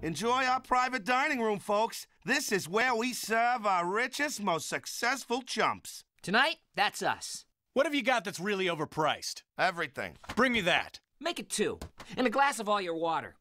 Enjoy our private dining room, folks. This is where we serve our richest, most successful chumps. Tonight, that's us. What have you got that's really overpriced? Everything. Bring me that. Make it 2. And a glass of all your water.